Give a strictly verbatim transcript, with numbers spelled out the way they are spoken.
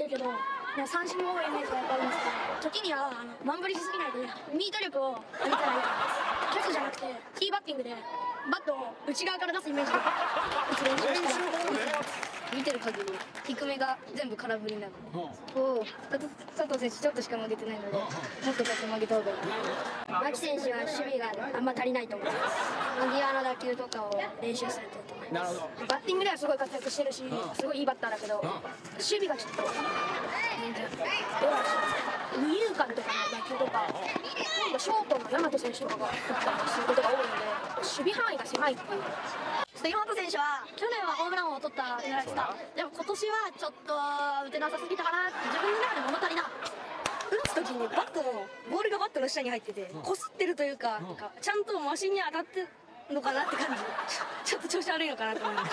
ってるけど、三振も多いイメージがやっぱあるんですけど、時にはあのワン振りしすぎないでミート力を上げたらいいからトスじゃなくてティーバッティングでバットを内側から出すイメージで打つ練習をしたら見てる限り低めが全部空振りなので、おお佐藤選手ちょっとしか曲げてないので、もっとちょっと曲げた方がいい。 牧選手は守備があんま足りないと思います。際の打球とかを練習されてると思います。バッティングではすごい活躍してるし、すごいいいバッターだけど、守備がちょっとエラーします。二遊間とかの打球とか、今度ショートの大和選手とかが打ったりすることが多いので、守備範囲が狭いっていう。大和選手は去年はホームランを取ったじゃないですか。でも今年はちょっと打てなさすぎたかなって、自分の中で物足りな。 打つ時にバットのボールがバットの下に入っててこすってるというか、なんかちゃんとマシンに当たってるのかなって感じで、ちょっと調子悪いのかなと思います。